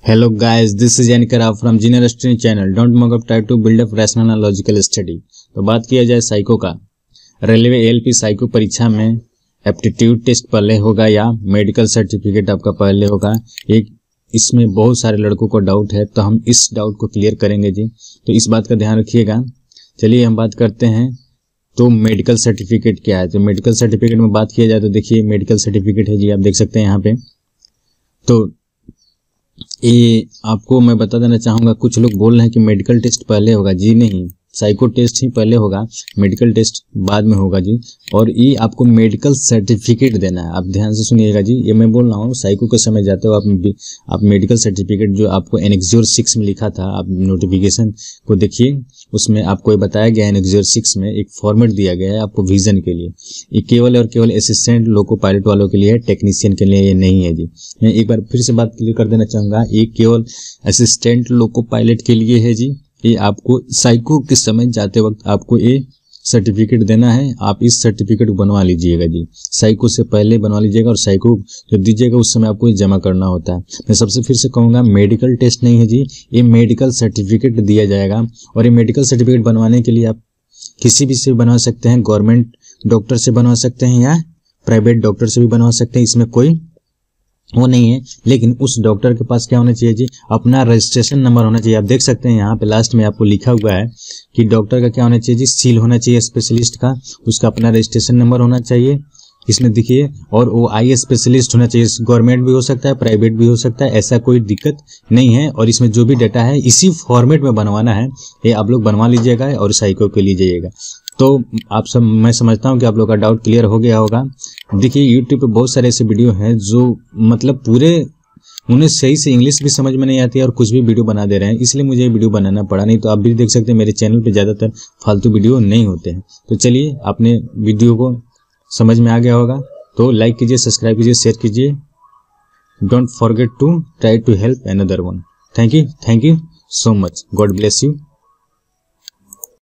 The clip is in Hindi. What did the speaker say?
Hello guys, this is Yanikara from Junior Student channel. Don't mock up, try to build up rational and logical study. तो बात किया जाए साइको का, रेलवे एएलपी साइको परीक्षा में एप्टीट्यूड टेस्ट पहले होगा या मेडिकल सर्टिफिकेट आपका पहले होगा। एक इसमें बहुत सारे लड़कों को डाउट है, तो हम इस डाउट को क्लियर करेंगे जी, तो इस बात का ध्यान रखिएगा। चलिए हम बात करते हैं तो मेडिकल सर्टिफिकेट क्या है। तो मेडिकल सर्टिफिकेट में बात किया जाए तो देखिए मेडिकल सर्टिफिकेट है जी, आप देख सकते हैं यहाँ पे। तो ये आपको मैं बता देना चाहूँगा, कुछ लोग बोल रहे हैं कि मेडिकल टेस्ट पहले होगा। जी नहीं, साइको टेस्ट ही पहले होगा, मेडिकल टेस्ट बाद में होगा जी। और ये आपको मेडिकल सर्टिफिकेट देना है, आप ध्यान से सुनिएगा जी। ये मैं बोल रहा हूँ, साइको के समय जाते हो आप मेडिकल सर्टिफिकेट जो आपको एनेक्सर 6 में लिखा था, आप नोटिफिकेशन को देखिए, उसमें आपको ये बताया गया है एनेक्सर 6 में एक फॉर्मेट दिया गया है आपको विजन के लिए। ये केवल और केवल असिस्टेंट लोको पायलट वालों के लिए है, टेक्नीशियन के लिए ये नहीं है जी। मैं एक बार फिर से बात क्लियर कर देना चाहूँगा, ये केवल असिस्टेंट लोको पायलट के लिए है जी। ये आपको साइको के समय जाते वक्त आपको ये सर्टिफिकेट देना है, आप इस सर्टिफिकेट को बनवा लीजिएगा जी। साइको से पहले बनवा लीजिएगा और साइको जब दीजिएगा उस समय आपको जमा करना होता है। मैं सबसे फिर से कहूँगा, मेडिकल टेस्ट नहीं है जी, ये मेडिकल सर्टिफिकेट दिया जाएगा। और ये मेडिकल सर्टिफिकेट बनवाने के लिए आप किसी भी से बनवा सकते हैं, गवर्नमेंट डॉक्टर से बनवा सकते हैं या प्राइवेट डॉक्टर से भी बनवा सकते हैं, इसमें कोई वो नहीं है। लेकिन उस डॉक्टर के पास क्या होना चाहिए जी, अपना रजिस्ट्रेशन नंबर होना चाहिए। आप देख सकते हैं यहाँ पे लास्ट में आपको लिखा हुआ है कि डॉक्टर का क्या होना चाहिए जी, सील होना चाहिए स्पेशलिस्ट का, उसका अपना रजिस्ट्रेशन नंबर होना चाहिए इसमें देखिए। और वो आई स्पेशलिस्ट होना चाहिए, गवर्नमेंट भी हो सकता है प्राइवेट भी हो सकता है, ऐसा कोई दिक्कत नहीं है। और इसमें जो भी डाटा है इसी फॉर्मेट में बनवाना है, ये आप लोग बनवा लीजिएगा और साइको के लिए जाइएगा। तो आप सब, मैं समझता हूँ कि आप लोग का डाउट क्लियर हो गया होगा। देखिए यूट्यूब पे बहुत सारे ऐसे वीडियो हैं जो मतलब पूरे उन्हें सही से इंग्लिश भी समझ में नहीं आती है और कुछ भी वीडियो बना दे रहे हैं, इसलिए मुझे ये वीडियो बनाना पड़ा। नहीं तो आप भी देख सकते हैं मेरे चैनल पे ज़्यादातर फालतू वीडियो नहीं होते हैं। तो चलिए, आपने वीडियो को समझ में आ गया होगा तो लाइक कीजिए, सब्सक्राइब कीजिए, शेयर कीजिए। Don't forget to try to help another one. Thank you so much. God bless you.